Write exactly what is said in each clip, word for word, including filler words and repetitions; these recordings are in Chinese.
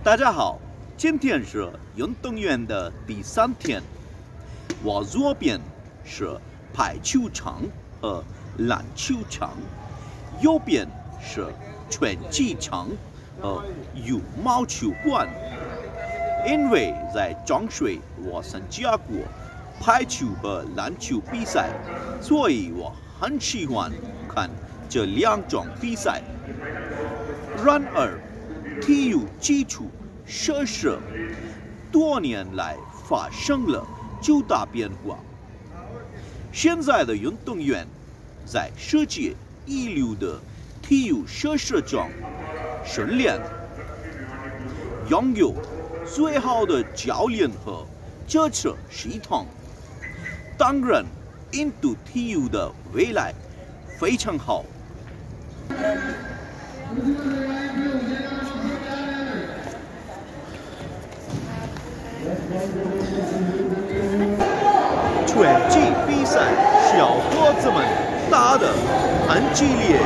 大家好，今天是运动员的第三天。我左边是排球场和篮球场，右边是拳击场和羽毛球馆。因为在中学我参加过排球和篮球比赛，所以我很喜欢看这两种比赛。然而，体育基础设施多年来发生了巨大变化。现在的运动员在世界一流的体育设施中训练，拥有最好的教练和支持系统。当然，印度体育的未来非常好。拳击比赛小伙子们打得很激烈。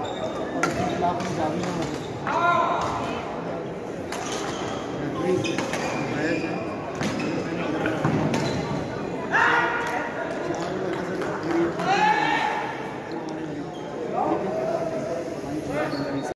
Ah!